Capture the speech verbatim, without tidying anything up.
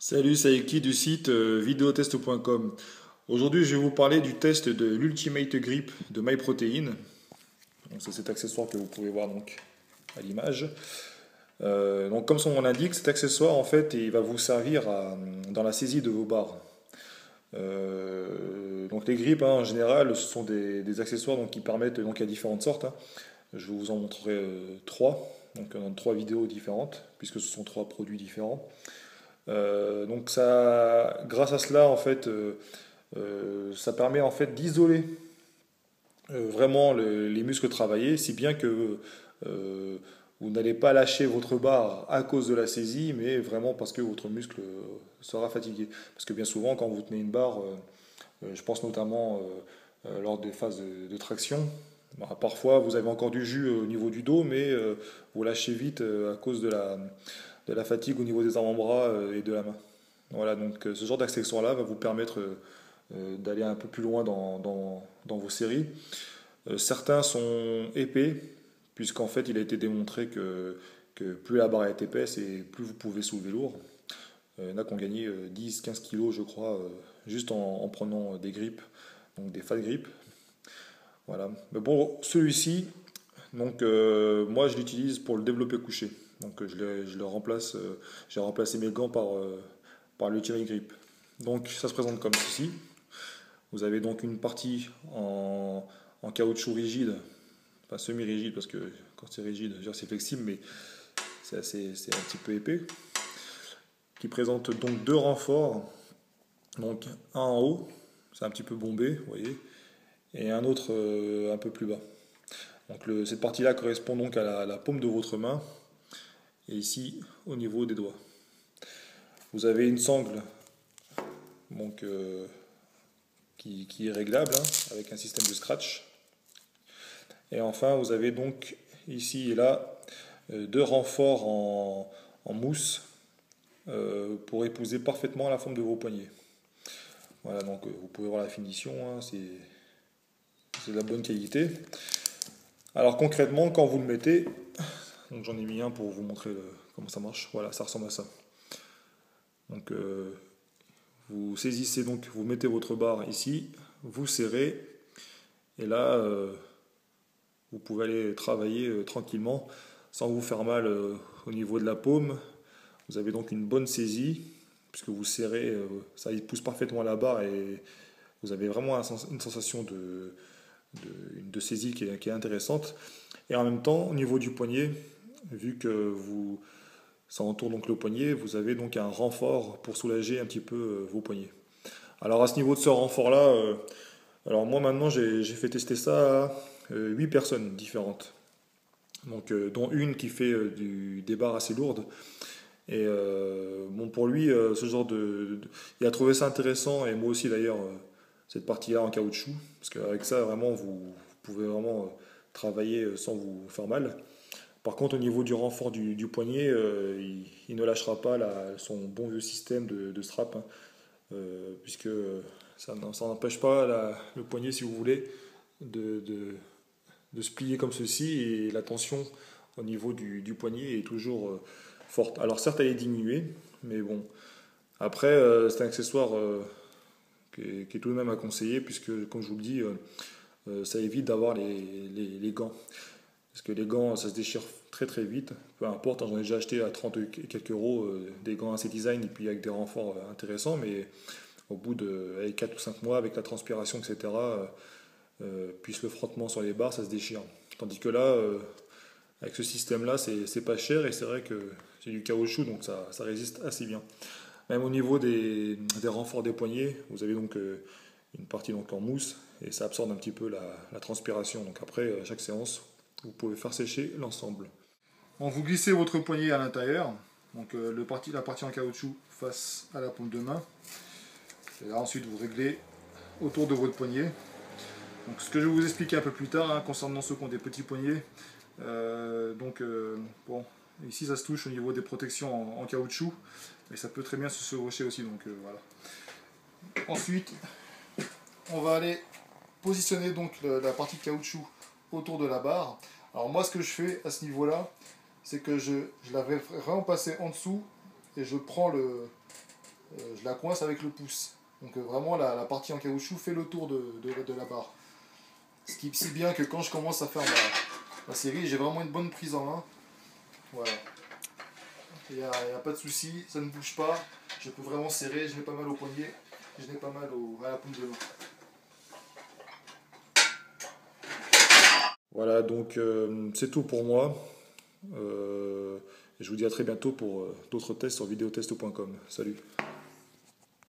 Salut, c'est Eki du site euh, videotest point com. Aujourd'hui, je vais vous parler du test de l'Ultimate Grip de MyProtein. Donc, c'est cet accessoire que vous pouvez voir donc à l'image. Euh, donc, comme son nom l'indique, cet accessoire, en fait, il va vous servir à- dans la saisie de vos barres. Euh, donc, les grips, hein, en général, ce sont des, des accessoires donc, qui permettent, donc, il y a différentes sortes, hein. Je vous en montrerai euh, trois, donc dans trois vidéos différentes, puisque ce sont trois produits différents. Euh, donc ça, grâce à cela, en fait, euh, euh, ça permet en fait d'isoler euh, vraiment le- les muscles travaillés, si bien que euh, vous n'allez pas lâcher votre barre à cause de la saisie, mais vraiment parce que votre muscle euh, sera fatigué. Parce que bien souvent, quand vous tenez une barre, euh, euh, je pense notamment euh, euh, lors des phases de, de traction, bah, parfois vous avez encore du jus au niveau du dos, mais euh, vous lâchez vite euh, à cause de la, de la fatigue au niveau des avant-bras euh, et de la main. Voilà, donc euh, ce genre d'accessoire-là va vous permettre euh, euh, d'aller un peu plus loin dans, dans- dans vos séries. Euh, certains sont épais, puisqu'en fait il a été démontré que, que plus la barre est épaisse et plus vous pouvez soulever lourd. Euh, il y en a qui ont gagné euh, dix quinze kilos, je crois, euh, juste en, en prenant des grips, donc des fat grips. Voilà. Mais bon, celui-ci, donc euh, moi je l'utilise pour le développer couché. Donc euh, je le, je le remplace, euh, j'ai remplacé mes gants par, euh, par l'Ultimate Grip. Donc ça se présente comme ceci. Vous avez donc une partie en, en caoutchouc rigide, enfin semi-rigide parce que quand c'est rigide, c'est flexible, mais c'est assez, c'est un petit peu épais, qui présente donc deux renforts, donc un en haut, c'est un petit peu bombé, vous voyez, et un autre euh, un peu plus bas. Donc le- cette partie-là correspond donc à la, la paume de votre main, et ici au niveau des doigts. Vous avez une sangle donc, euh, qui, qui est réglable hein, avec un système de scratch. Et enfin, vous avez donc ici et là euh, deux renforts en, en mousse euh, pour épouser parfaitement la forme de vos poignets. Voilà, donc euh, vous pouvez voir la finition, hein, c'est c'est de la bonne qualité. Alors concrètement, quand vous le mettez, donc j'en ai mis un pour vous montrer le- comment ça marche. Voilà, ça ressemble à ça. Donc euh, vous saisissez donc, vous mettez votre barre ici, vous serrez, et là euh, vous pouvez aller travailler euh, tranquillement sans vous faire mal euh, au niveau de la paume. Vous avez donc une bonne saisie, puisque vous serrez, euh, ça il pousse parfaitement à la barre et vous avez vraiment un sens- une sensation de, de, de saisie qui est, qui est intéressante. Et en même temps, au niveau du poignet, vu que vous, ça entoure donc le poignet, vous avez donc un renfort pour soulager un petit peu euh, vos poignets. Alors à ce niveau de ce renfort-là, euh, alors moi maintenant j'ai j'ai fait tester ça à euh, huit personnes différentes. Donc, euh, dont une qui fait euh, du, des barres assez lourdes. Et euh, bon, pour lui, euh, ce genre de, de- il a trouvé ça intéressant, et moi aussi d'ailleurs, euh, cette partie-là en caoutchouc, parce qu'avec ça, vraiment, vous, vous pouvez vraiment euh, travailler euh, sans vous faire mal. Par contre, au niveau du renfort du, du poignet, euh, il, il ne lâchera pas la- son bon vieux système de, de strap, hein, euh, puisque ça n'en- ça n'empêche pas la- le poignet, si vous voulez, de, de- de se plier comme ceci, et la tension au niveau du, du poignet est toujours euh, forte. Alors certes, elle est diminuée, mais bon. Après, euh, c'est un accessoire euh, qui, est, qui est tout de même à conseiller, puisque, comme je vous le dis, euh, euh, ça évite d'avoir les, les, les gants. Parce que les gants, ça se déchire très très vite. Peu importe, hein, j'en ai déjà acheté à trente et quelques euros euh, des gants assez design, et puis avec des renforts euh, intéressants, mais au bout de allez, quatre ou cinq mois, avec la transpiration, et cetera, euh, euh, puis le frottement sur les barres, ça se déchire. Tandis que là, euh, avec ce système-là, c'est c'est pas cher, et c'est vrai que c'est du caoutchouc, donc ça, ça résiste assez bien. Même au niveau des, des renforts des poignets, vous avez donc euh, une partie donc en mousse, et ça absorbe un petit peu la, la transpiration. Donc après, à chaque séance, vous pouvez faire sécher l'ensemble. Bon, vous glissez votre poignet à l'intérieur, donc euh, le parti, la partie en caoutchouc face à la paume de main. Et là, ensuite, vous réglez autour de votre poignet. Donc, ce que je vais vous expliquer un peu plus tard, hein, concernant ceux qui ont des petits poignets. Euh, donc, euh, bon, ici, ça se touche au niveau des protections en, en caoutchouc, mais ça peut très bien se chevaucher aussi. Donc, euh, voilà. Ensuite, on va aller positionner donc le- la partie de caoutchouc autour de la barre. Alors, moi, ce que je fais à ce niveau-là, c'est que je, je la vais vraiment passer en dessous, et je prends le, euh, je la coince avec le pouce. Donc euh, vraiment la, la partie en caoutchouc fait le tour de, de, de la barre. Ce qui si bien que quand je commence à faire ma, ma série, j'ai vraiment une bonne prise en main. Voilà. Il n'y a, y a pas de souci, ça ne bouge pas. Je peux vraiment serrer, je n'ai pas mal au poignet, je n'ai pas mal au, à la paume de main. Voilà, donc euh, c'est tout pour moi. Euh, je vous dis à très bientôt pour euh, d'autres tests sur vidéotest point com. Salut.